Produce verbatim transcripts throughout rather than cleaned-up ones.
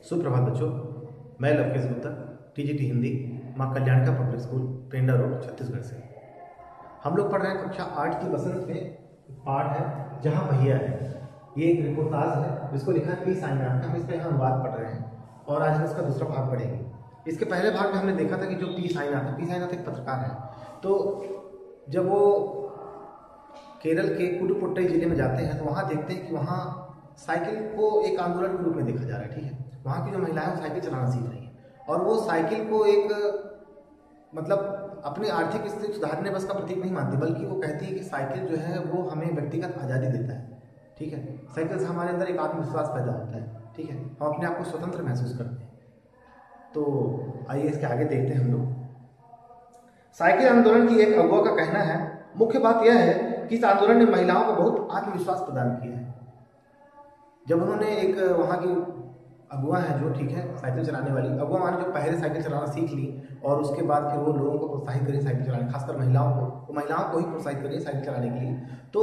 सुप्रभात बच्चों, मैं लवकेश गुप्ता, टीजीटी हिंदी, माँ कल्याण का public school, Penda road, Chhattisgarh से। हम लोग पढ़ रहे हैं कक्षा आठ की बसंत में पाठ है जहाँ भैया है। ये एक रिपोर्टाज है जिसको लिखा है पी साईनाथ। हम इसका यहाँ अनुवाद पढ़ रहे हैं और आज हम इसका दूसरा भाग पढ़ेंगे। इसके पहले भाग में हमने देखा था कि जो पी साईनाथ है, पी साईनाथ एक पत्रकार है। तो जब वो केरल के पुडुकोट्टई जिले में जाते हैं तो वहाँ देखते हैं कि वहाँ साइकिल को एक आंदोलन के रूप में देखा जा रहा है। ठीक है, वहाँ की जो महिलाएं साइकिल चलाना सीख रही हैं और वो साइकिल को एक मतलब अपनी आर्थिक स्थिति सुधारने बस का प्रतीक नहीं मानती, बल्कि वो कहती है कि साइकिल जो है वो हमें व्यक्तिगत आज़ादी देता है। ठीक है, साइकिल से हमारे अंदर एक आत्मविश्वास पैदा होता है। ठीक है, हम अपने आप को स्वतंत्र महसूस करते हैं। तो आइए इसके आगे देखते हैं हम लोग। साइकिल आंदोलन की एक अगुवा का कहना है, मुख्य बात यह है कि इस आंदोलन ने महिलाओं को बहुत आत्मविश्वास प्रदान किया है। जब उन्होंने एक वहाँ की अगुआ है जो ठीक है साइकिल चलाने वाली अगुआ माने जो पहले साइकिल चलाना सीख ली और उसके बाद फिर वो लोगों को प्रोत्साहित करें साइकिल चलाने, खासकर महिलाओं को, वो महिलाओं को ही प्रोत्साहित करें साइकिल चलाने के लिए। तो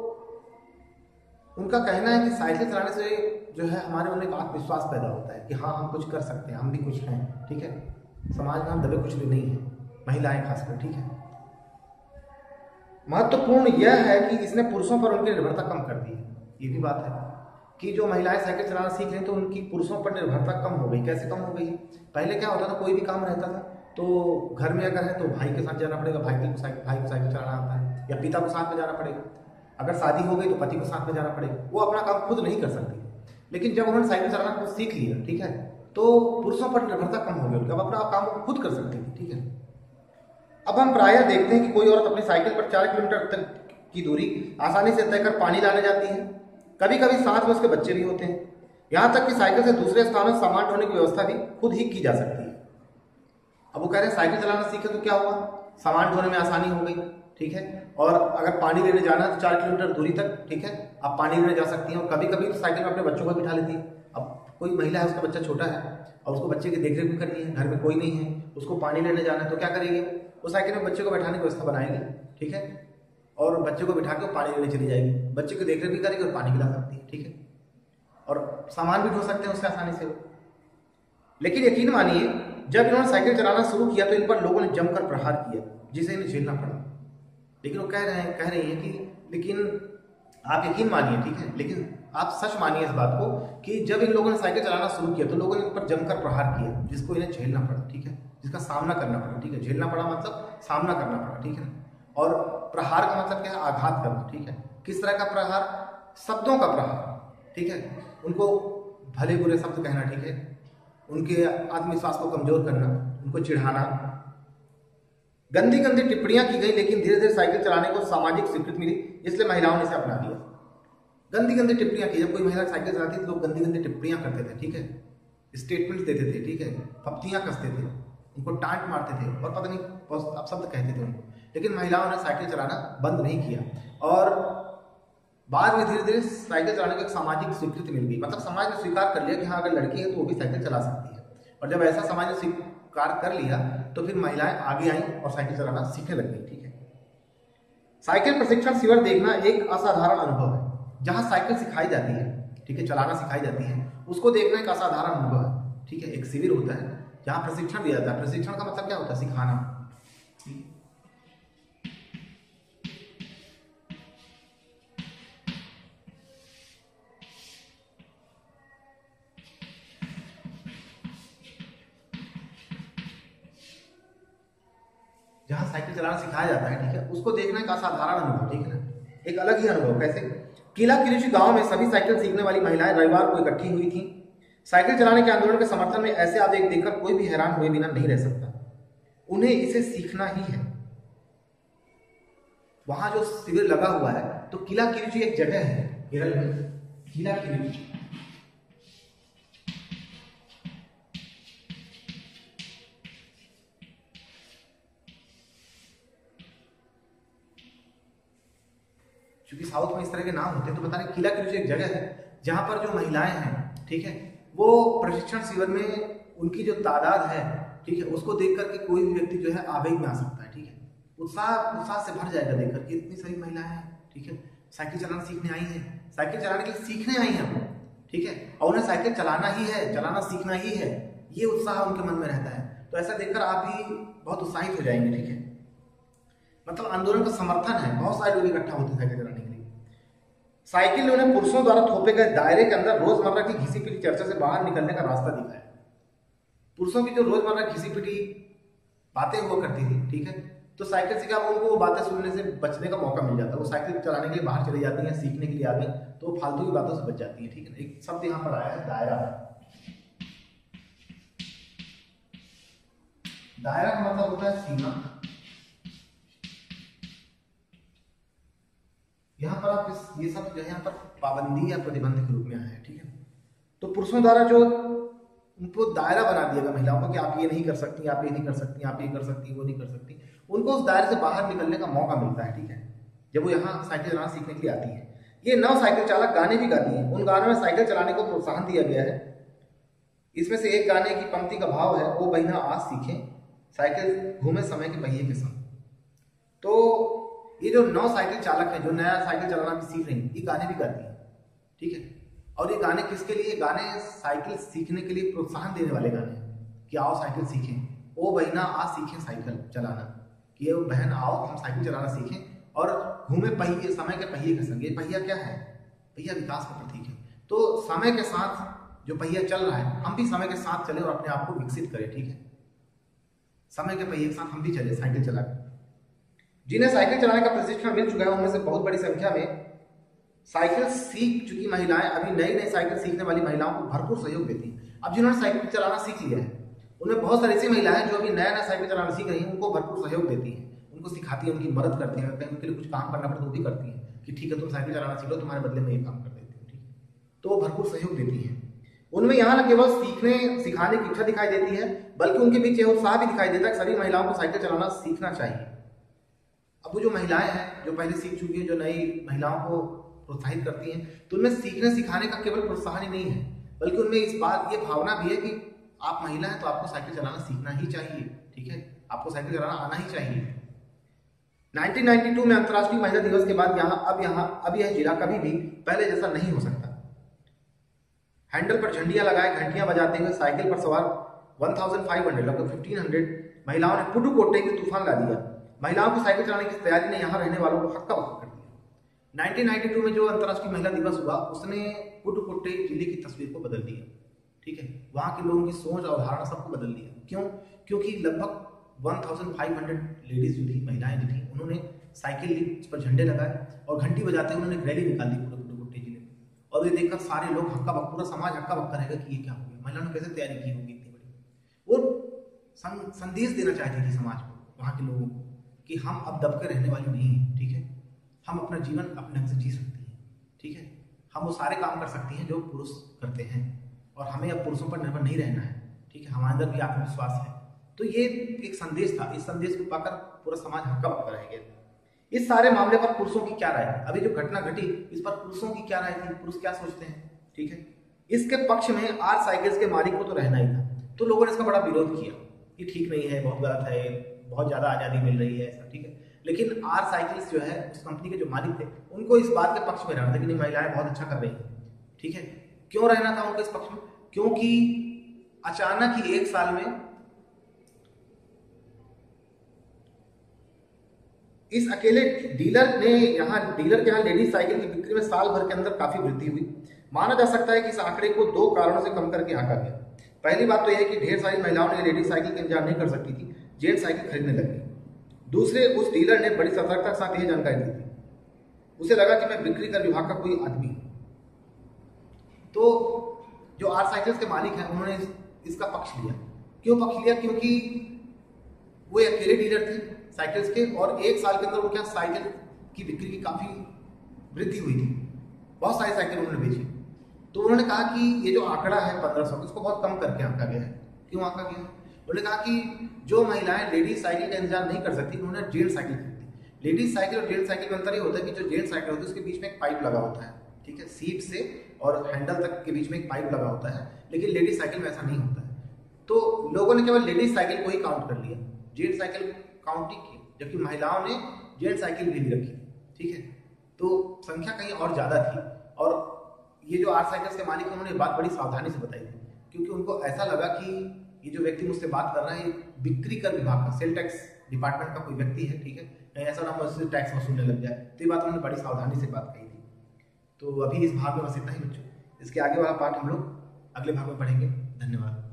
उनका कहना है कि साइकिल चलाने से जो है हमारे मन में एक आत्मविश्वास पैदा होता है कि हाँ हम कुछ कर सकते हैं, हम भी कुछ हैं। ठीक है, समाज में हम दबे कुछ भी नहीं है, महिलाएं खासकर। ठीक है, महत्वपूर्ण यह है कि इसने पुरुषों पर उनकी निर्भरता कम कर दी है। ये भी बात है कि जो महिलाएं साइकिल चलाना सीख रही तो उनकी पुरुषों पर निर्भरता कम हो गई। कैसे कम हो गई? पहले क्या होता था, कोई भी काम रहता था तो घर में अगर है तो भाई के साथ जाना पड़ेगा, भाई को साइकिल भाई को साइकिल चलाना आता है, या पिता को साथ में जाना पड़ेगा। अगर शादी हो गई तो पति को साथ में जाना पड़ेगा। वो अपना काम खुद नहीं कर सकती। लेकिन जब उन्होंने साइकिल चलाना खुद सीख लिया, ठीक है, तो पुरुषों पर निर्भरता कम हो गई उनकी। अब अपना काम खुद कर सकती थी। ठीक है, अब हम प्रायः देखते हैं कि कोई औरत अपनी साइकिल पर चार किलोमीटर तक की दूरी आसानी से तय कर पानी लाने जाती है। कभी कभी साथ में उसके बच्चे भी होते हैं। यहाँ तक कि साइकिल से दूसरे स्थानों से सामान ढोने की व्यवस्था भी खुद ही की जा सकती है। अब वो कह रहे हैं साइकिल चलाना सीखे तो क्या हुआ, सामान ढोने में आसानी हो गई। ठीक है, और अगर पानी लेने जाना है तो चार किलोमीटर दूरी तक, ठीक है, आप पानी लेने जा सकती हैं। और कभी कभी तो साइकिल में अपने बच्चों को बिठा लेती है। अब कोई महिला है, उसका बच्चा छोटा है और उसको बच्चे की देखरेख भी करनी है, घर में कोई नहीं है, उसको पानी लेने जाना है, तो क्या करेगी? वो साइकिल में बच्चे को बैठाने की व्यवस्था बनाएगी। ठीक है, और बच्चे को बिठा के पानी लेने चली जाएगी, बच्चे की देखरेख भी करेगी और पानी पिला सकती है। ठीक है, और सामान भी ढो सकते हैं उससे आसानी से। लेकिन यकीन मानिए, जब इन्होंने साइकिल चलाना शुरू किया तो इन पर लोगों ने जमकर प्रहार किया, जिसे इन्हें झेलना पड़ा। लेकिन वो कह रहे हैं कह रही है कि लेकिन आप यकीन मानिए, ठीक है, लेकिन आप सच मानिए इस बात को कि जब इन लोगों ने साइकिल चलाना शुरू किया तो लोगों ने इन पर जमकर प्रहार किया, जिसको इन्हें झेलना पड़ा। ठीक है, जिसका सामना करना पड़ा। ठीक है, झेलना पड़ा मतलब सामना करना पड़ा। ठीक है, और प्रहार का मतलब क्या है? आघात करना। ठीक है, किस तरह का प्रहार? शब्दों का प्रहार। ठीक है, उनको भले बुरे शब्द कहना। ठीक है, उनके आत्मविश्वास को कमजोर करना, उनको चिढ़ाना, गंदी गंदी टिप्पणियां की गई। लेकिन धीरे धीरे साइकिल चलाने को सामाजिक स्वीकृति मिली, इसलिए महिलाओं ने इसे अपना लिया। गंदी गंदी टिप्पणियां की, जब कोई महिला साइकिल चलाती थी तो लोग गंदी गंदी टिप्पणियां करते थे। ठीक है, स्टेटमेंट देते थे। ठीक है, फप्तियां कसते थे, उनको टांट मारते थे और पता नहीं अब शब्द कहते थे उनको। लेकिन महिलाओं ने साइकिल चलाना बंद नहीं किया और बाद में धीरे धीरे साइकिल चलाने को एक सामाजिक स्वीकृति मिल गई। मतलब समाज ने स्वीकार कर लिया कि हाँ, अगर लड़की है तो वो भी साइकिल चला सकती है। और जब ऐसा समाज ने स्वीकार कर लिया तो फिर महिलाएं आगे आईं और साइकिल चलाना सीखने लग गई। ठीक है, साइकिल प्रशिक्षण शिविर देखना एक असाधारण अनुभव है। जहाँ साइकिल सिखाई जाती है, ठीक है, चलाना सिखाई जाती है, उसको देखना एक असाधारण अनुभव है। ठीक है, एक शिविर होता है जहाँ प्रशिक्षण दिया जाता है। प्रशिक्षण का मतलब क्या होता है? सिखाना। जहाँ साइकिल चलाना सिखाया जाता है, ठीक है, उसको देखना एक असाधारण अनुभव। ठीक है ना, एक अलग ही अनुभव। कैसे? किला किरीची गांव में सभी साइकिल सीखने वाली महिलाएं रविवार को इकट्ठी हुई थी। साइकिल चलाने के आंदोलन के समर्थन में ऐसे आवेग देखकर कोई भी हैरान हुए बिना नहीं रह सकता। उन्हें इसे सीखना ही है। वहां जो शिविर लगा हुआ है तो किला किरीची एक जगह है केरल में, किला किरीची। क्योंकि साउथ में इस तरह के नाम होते हैं तो बता रहे किला किरीची एक जगह है जहां पर जो महिलाएं हैं, ठीक है, वो प्रशिक्षण शिविर में उनकी जो तादाद है, ठीक है, उसको देख करके कोई भी व्यक्ति जो है आवेग में आ सकता है। ठीक है, उत्साह उत्साह से भर जाएगा देख करके इतनी सारी महिलाएं हैं, ठीक है, साइकिल चलाना सीखने आई हैं, साइकिल चलाने के लिए सीखने आई हैं। ठीक है, और उन्हें साइकिल चलाना ही है, चलाना सीखना ही है, ये उत्साह उनके मन में रहता है। तो ऐसा देखकर आप भी बहुत उत्साहित हो जाएंगे। ठीक है, मतलब आंदोलन का समर्थन है, बहुत सारे लोग इकट्ठा होते हैं साइकिल चलाने के लिए। साइकिल ने उन्हें पुरुषों द्वारा थोपे गए दायरे के अंदर रोजमर्रा की घिसी पिटी चर्चा से बाहर निकलने का रास्ता दिखाया। पुरुषों की जो रोजमर्रा घिसी पिटी बातें हुआ करती थी, ठीक है, तो साइकिल से क्या उनको वो बातें सुनने से बचने का मौका मिल जाता है। वो साइकिल चलाने के लिए बाहर चले जाती हैं, सीखने के लिए आ गई, तो वो फालतू की बातों से बच जाती है। ठीक है, एक शब्द यहाँ पर आया है दायरा। दायरा का मतलब होता है सीमा। यहाँ पर आप इस ये सब जो है यहाँ पर पाबंदी या प्रतिबंध के रूप में आया है। ठीक है, तो पुरुषों द्वारा जो उनको दायरा बना दिया गया महिलाओं को कि आप ये नहीं कर सकती, आप ये नहीं कर सकती, आप ये कर सकती, वो नहीं कर सकती, उनको उस दायरे से बाहर निकलने का मौका मिलता है। ठीक है, जब वो यहाँ साइकिल चलाना सीखने के लिए आती है। ये नव साइकिल चालक गाने भी गाती है। उन गानों में साइकिल चलाने को प्रोत्साहन दिया गया है। इसमें से एक गाने की पंक्ति का भाव है, ओ बहिना आज सीखें साइकिल घूमे समय के पहिए के संग। तो ये जो नव साइकिल चालक है, जो नया साइकिल चलाना भी सीख रही है, ये गाने भी गाती है। ठीक है, और ये गाने किसके लिए? गाने साइकिल सीखने के लिए प्रोत्साहन देने वाले गाने कि आओ साइकिल सीखें, ओ बहिना आज सीखें साइकिल चलाना, कि ये बहन आओ हम साइकिल चलाना सीखें और घूमे पहिए समय के पहिए के संग। ये पहिया क्या है? पहिया विकास का प्रतीक है। तो समय के साथ जो पहिया चल रहा है, हम भी समय के साथ चले और अपने आप को विकसित करें। ठीक है, समय के पहिए के साथ हम भी चले साइकिल चला। जिन्हें साइकिल चलाने का प्रशिक्षण मिल चुका है उनमें से बहुत बड़ी संख्या में साइकिल सीख चुकी महिलाएं अभी नई नई साइकिल सीखने वाली महिलाओं को भरपूर सहयोग देती हैं। अब जिन्होंने साइकिल चलाना सीख लिया है, उनमें बहुत सारी ऐसी महिलाएं जो अभी नया नया साइकिल चलाना सीख रही हैं, उनको भरपूर सहयोग देती हैं, उनको सिखाती है, उनकी मदद करती है। कहीं उनके लिए कुछ काम करना पड़े तो वो भी करती है कि ठीक है तुम साइकिल चलाना सीख लो, तुम्हारे बदले में ये काम कर देती हूँ। ठीक है, तो वो भरपूर सहयोग देती है। उनमें यहाँ न केवल सीखने सिखाने की इच्छा दिखाई देती है, बल्कि उनके बीच यह उत्साह भी दिखाई देता है कि सभी महिलाओं को साइकिल चलाना सीखना चाहिए। अब वो जो महिलाएं हैं जो पहले सीख चुकी हैं, जो नई महिलाओं को प्रोत्साहित करती हैं, तो उनमें सीखने सिखाने का केवल प्रोत्साहन ही नहीं है, बल्कि उनमें इस बात ये भावना भी है कि आप महिला हैं तो आपको साइकिल चलाना सीखना ही चाहिए। ठीक है, आपको साइकिल चलाना आना ही चाहिए। नाइनटीन नाइंटी टू में अंतर्राष्ट्रीय महिला दिवस के बाद यहाँ अब यहाँ अब यह जिला कभी भी पहले जैसा नहीं हो सकता। हैंडल पर झंडियां लगाए घंटियां बजाते हुए साइकिल पर सवार पंद्रह सौ लगभग पंद्रह सौ महिलाओं ने पुडुकोट्टई में तूफान ला दिया। महिलाओं की साइकिल चलाने की तैयारी ने यहाँ रहने वालों को हक्का बक्का कर दिया। नाइनटीन नाइंटी टू में जो अंतर्राष्ट्रीय महिला दिवस हुआ, उसने पुडुकोट्टई जिले की तस्वीर को बदल दिया। ठीक है, वहाँ के लोगों की सोच और धारणा सबको बदल दिया। क्यों? क्योंकि लगभग पंद्रह सौ लेडीज जो थी, महिलाएं जो थी, उन्होंने साइकिल पर झंडे लगाए और घंटी बजाते हुए उन्होंने रैली निकाल दी पूरे पुडुकोट्टई जिले में। और ये देखकर सारे लोग हक्का बक्का, पूरा समाज हक्का बक्का रहेगा कि ये क्या हो गया, महिलाओं ने कैसे तैयारी की होगी इतनी बड़ी। वो संदेश देना चाहती थी समाज को, वहाँ के लोगों को, कि हम अब दबके रहने वाली नहीं है। ठीक है, हम अपना जीवन अपने ढंग से जी सकती हैं। ठीक है, हम वो सारे काम कर सकती हैं जो पुरुष करते हैं और हमें अब पुरुषों पर निर्भर नहीं रहना है। ठीक है, हमारे अंदर भी आत्मविश्वास है। तो ये एक संदेश था, इस संदेश को पाकर पूरा समाज हक्का बक्का रह गया। इस सारे मामले पर पुरुषों की क्या राय है? अभी जो घटना घटी इस पर पुरुषों की क्या राय थी, पुरुष क्या सोचते हैं? ठीक है, इसके पक्ष में आर साइकिल्स के मालिक को तो रहना ही था, तो लोगों ने इसका बड़ा विरोध किया, ये ठीक नहीं है, बहुत गलत है, बहुत ज्यादा आजादी मिल रही है ऐसा। ठीक है, लेकिन आर साइकिल्स जो है उस कंपनी के जो मालिक थे, उनको इस बात के पक्ष में रहना था कि नहीं, महिलाएं बहुत अच्छा कर रही हैं। ठीक है, क्यों रहना था उनको इस पक्ष में? क्योंकि अचानक ही एक साल में इस अकेले डीलर ने यहाँ डीलर के यहाँ लेडीज साइकिल की बिक्री में साल भर के अंदर काफी वृद्धि हुई। माना जा सकता है कि इस आंकड़े को दो कारणों से कम करके आंका गया। पहली बात तो यह है कि ढेर सारी महिलाओं ने लेडीज साइकिल का इंतजार नहीं कर सकती थी, जेंट्स साइकिल खरीदने लगी। दूसरे, उस डीलर ने बड़ी सतर्कता के साथ यह जानकारी दी थी, उसे लगा कि मैं बिक्री कर विभाग का कोई आदमी। तो जो आर साइकिल्स के मालिक हैं उन्होंने इस, इसका पक्ष लिया। क्यों पक्ष लिया? क्योंकि वो अकेले डीलर थे साइकिल्स के, और एक साल के अंदर वो क्या साइकिल की बिक्री की काफी वृद्धि हुई थी, बहुत सारी साइकिल उन्होंने बेची। तो उन्होंने कहा कि ये जो आंकड़ा है पंद्रह सौ, इसको बहुत कम करके आंका गया है। क्यों आंका गया? उन्होंने कहा कि जो महिलाएं लेडीज साइकिल का इंतजार नहीं कर सकती, उन्होंने जेंट्स साइकिल खरीदी। लेडीज साइकिल और जेंट्स साइकिल में अंतर ये होता है कि जो जेंट्स साइकिल होती है उसके बीच में एक पाइप लगा होता है। ठीक है, सीट से और हैंडल तक के बीच में एक पाइप लगा होता है, लेकिन लेडीज साइकिल में ऐसा नहीं होता है। तो लोगों ने केवल लेडीज साइकिल को ही काउंट कर लिया, जेंट्स साइकिल काउंट ही की, जबकि महिलाओं ने जेंट्स साइकिल भी नहीं रखी। ठीक है, तो संख्या कहीं और ज्यादा थी। और ये जो आर साइकिल्स के मालिक हैं उन्होंने ये बात बड़ी सावधानी से बताई थी, क्योंकि उनको ऐसा लगा कि ये जो व्यक्ति मुझसे बात कर रहा है बिक्री कर विभाग का, सेल टैक्स डिपार्टमेंट का कोई व्यक्ति है, ठीक है, कहीं ऐसा ना हो उससे टैक्स वसूलने लग जाए। तो ये बात उन्होंने बड़ी सावधानी से बात कही थी। तो अभी इस भाग में बस इतना ही बच्चों, इसके आगे वाला पार्ट हम लोग अगले भाग में पढ़ेंगे। धन्यवाद।